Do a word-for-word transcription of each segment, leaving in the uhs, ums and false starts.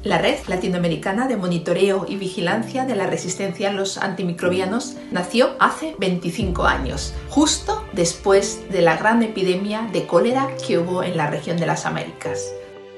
La Red Latinoamericana de Monitoreo y Vigilancia de la Resistencia a los Antimicrobianos nació hace veinticinco años, justo después de la gran epidemia de cólera que hubo en la región de las Américas.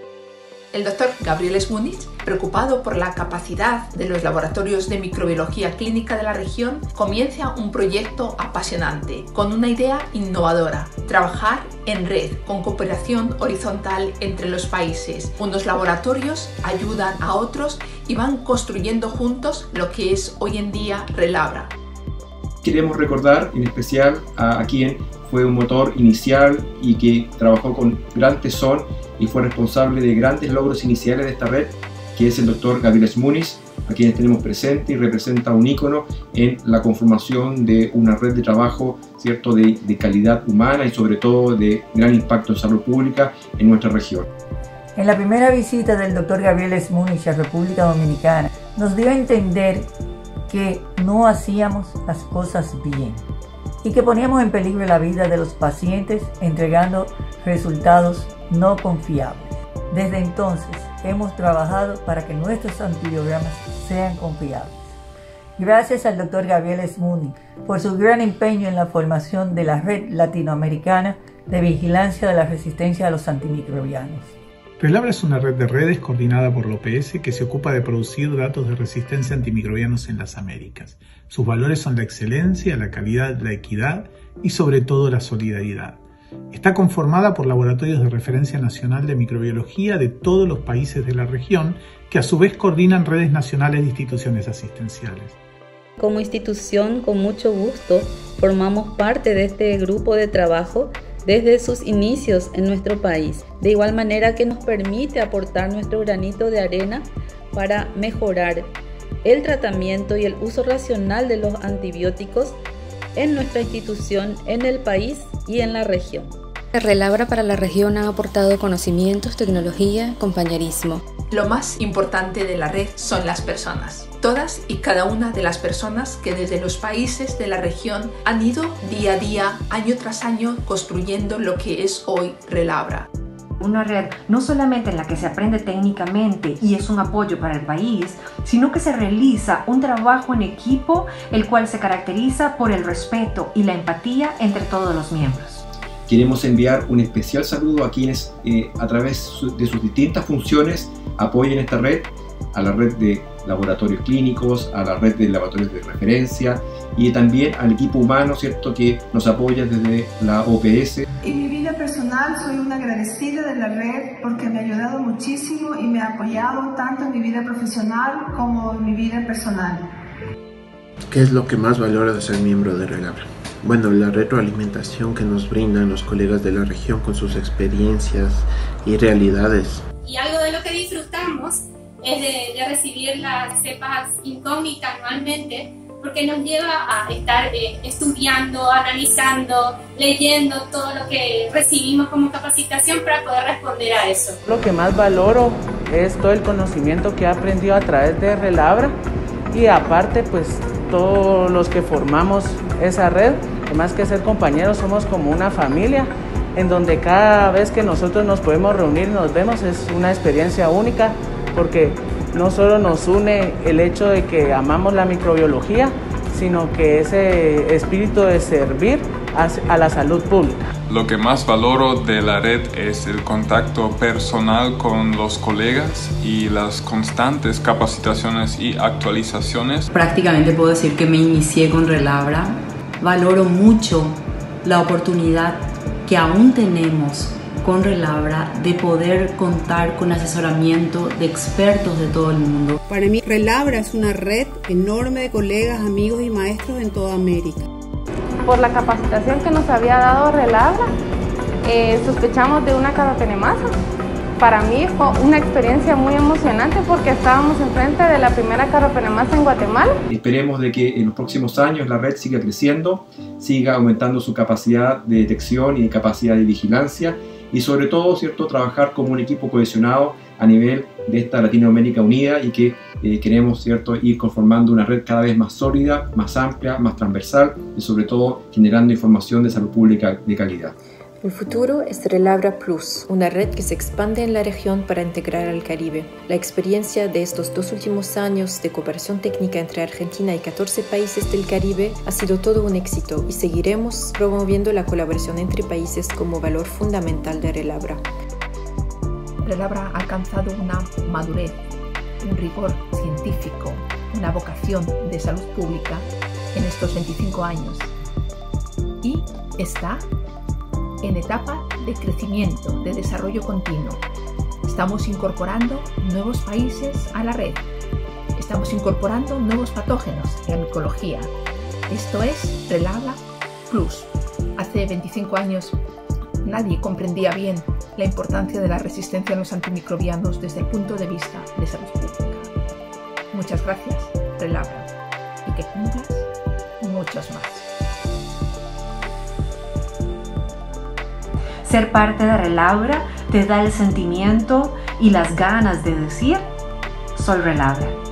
El doctor Gabriel Smunich, preocupado por la capacidad de los laboratorios de microbiología clínica de la región, comienza un proyecto apasionante, con una idea innovadora: trabajar en red, con cooperación horizontal entre los países. Unos laboratorios ayudan a otros y van construyendo juntos lo que es hoy en día Relabra. Queremos recordar en especial a, a quien fue un motor inicial y que trabajó con gran tesón y fue responsable de grandes logros iniciales de esta red, que es el doctor Gabriel Smunich, a quien tenemos presente y representa un ícono en la conformación de una red de trabajo, ¿cierto?, de, de calidad humana y sobre todo de gran impacto en salud pública en nuestra región. En la primera visita del doctor Gabriel Smunich a República Dominicana, nos dio a entender que no hacíamos las cosas bien y que poníamos en peligro la vida de los pacientes entregando resultados no confiables. Desde entonces hemos trabajado para que nuestros antibiogramas sean confiables. Gracias al doctor Gabriel Smunich por su gran empeño en la formación de la Red Latinoamericana de Vigilancia de la Resistencia a los Antimicrobianos. Relabra es una red de redes coordinada por la O P S que se ocupa de producir datos de resistencia a antimicrobianos en las Américas. Sus valores son la excelencia, la calidad, la equidad y sobre todo la solidaridad. Está conformada por laboratorios de referencia nacional de microbiología de todos los países de la región, que a su vez coordinan redes nacionales de instituciones asistenciales. Como institución, con mucho gusto, formamos parte de este grupo de trabajo desde sus inicios en nuestro país, de igual manera que nos permite aportar nuestro granito de arena para mejorar el tratamiento y el uso racional de los antibióticos en nuestra institución, en el país y en la región. Relabra para la región ha aportado conocimientos, tecnología, compañerismo. Lo más importante de la red son las personas. Todas y cada una de las personas que desde los países de la región han ido día a día, año tras año, construyendo lo que es hoy Relabra. Una red no solamente en la que se aprende técnicamente y es un apoyo para el país, sino que se realiza un trabajo en equipo, el cual se caracteriza por el respeto y la empatía entre todos los miembros. Queremos enviar un especial saludo a quienes eh, a través de sus distintas funciones apoyen esta red, a la red de laboratorios clínicos, a la red de laboratorios de referencia y también al equipo humano, ¿cierto?, que nos apoya desde la O P S. En mi vida personal soy una agradecida de la red porque me ha ayudado muchísimo y me ha apoyado tanto en mi vida profesional como en mi vida personal. ¿Qué es lo que más valoro de ser miembro de Relabra? Bueno, la retroalimentación que nos brindan los colegas de la región con sus experiencias y realidades. Y algo de lo que disfrutamos es de, de recibir las cepas incógnitas anualmente, porque nos lleva a estar eh, estudiando, analizando, leyendo todo lo que recibimos como capacitación para poder responder a eso. Lo que más valoro es todo el conocimiento que he aprendido a través de Relabra y aparte pues todos los que formamos esa red, además que ser compañeros somos como una familia en donde cada vez que nosotros nos podemos reunir y nos vemos es una experiencia única, porque no solo nos une el hecho de que amamos la microbiología, sino que ese espíritu de servir a la salud pública. Lo que más valoro de la red es el contacto personal con los colegas y las constantes capacitaciones y actualizaciones. Prácticamente puedo decir que me inicié con Relabra. Valoro mucho la oportunidad que aún tenemos con Relabra de poder contar con asesoramiento de expertos de todo el mundo. Para mí Relabra es una red enorme de colegas, amigos y maestros en toda América. Por la capacitación que nos había dado Relabra, eh, sospechamos de una carbapenemasa. Para mí fue una experiencia muy emocionante porque estábamos enfrente de la primera carbapenemasa en Guatemala. Esperemos de que en los próximos años la red siga creciendo, siga aumentando su capacidad de detección y de capacidad de vigilancia y sobre todo, ¿cierto?, trabajar como un equipo cohesionado a nivel de esta Latinoamérica unida y que eh, queremos, ¿cierto?, ir conformando una red cada vez más sólida, más amplia, más transversal y sobre todo generando información de salud pública de calidad. El futuro es Relabra Plus, una red que se expande en la región para integrar al Caribe. La experiencia de estos dos últimos años de cooperación técnica entre Argentina y catorce países del Caribe ha sido todo un éxito y seguiremos promoviendo la colaboración entre países como valor fundamental de Relabra. Relabra ha alcanzado una madurez, un rigor científico, una vocación de salud pública en estos veinticinco años y está en etapa de crecimiento, de desarrollo continuo. Estamos incorporando nuevos países a la red. Estamos incorporando nuevos patógenos en la micología. Esto es Relabra Plus. Hace veinticinco años nadie comprendía bien la importancia de la resistencia a los antimicrobianos desde el punto de vista de salud pública. Muchas gracias, Relabra, y que cumplas muchos más. Ser parte de Relabra te da el sentimiento y las ganas de decir, soy Relabra.